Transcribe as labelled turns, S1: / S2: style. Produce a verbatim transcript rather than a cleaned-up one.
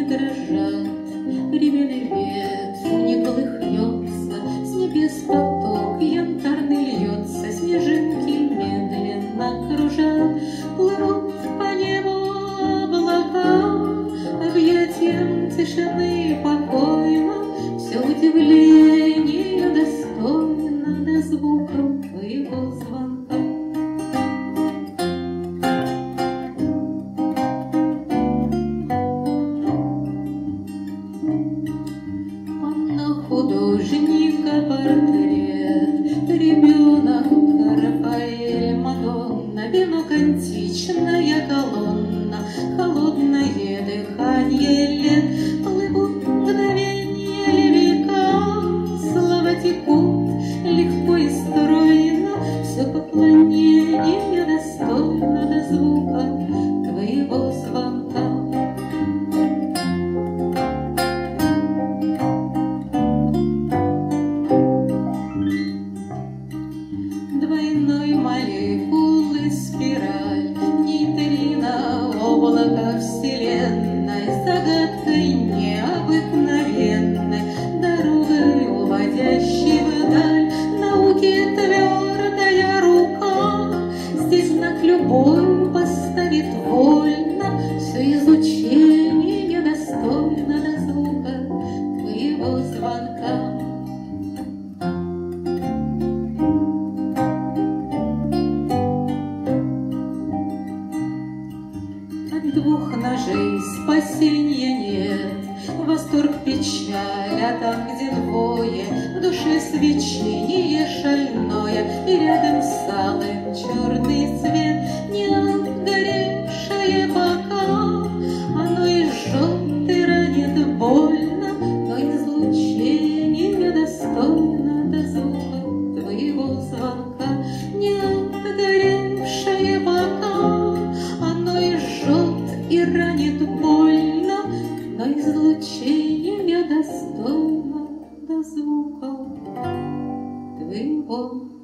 S1: дрожат, ревели ветвь, не колыхнется, с небес поток янтарный льется, снежинки медленно кружат, плывут по небу облака, объятием тишины покойно, все удивление достойно до звуков твоего звонка. Художника портрет, ребенок Рафаэль, Мадонна, венок античная колонна, холодное дыхание лет, плывут мгновенья века, слова текут легко и стройно, все поклонение достойно до звука твоего звонка. Двойной молекул и спираль, нейтрино, облако вселенной, загадкой необыкновенной, дорогой, уводящей вдаль, науки твердая рука, здесь знак любой поставит вольно, все изучение достойно до звука твоего звонка. Двух ножей спасения нет, восторг, печаль, а там, где двое, в душе свечение шальное, и рядом с алым черный цвет, не отгоревшее бока, оно и жжет, и ранит больно, но излучение достойно до звука твоего звонка. Не отгоревшее бока, оно и жжет, и ранит больно, но излучение достойно до звука твоего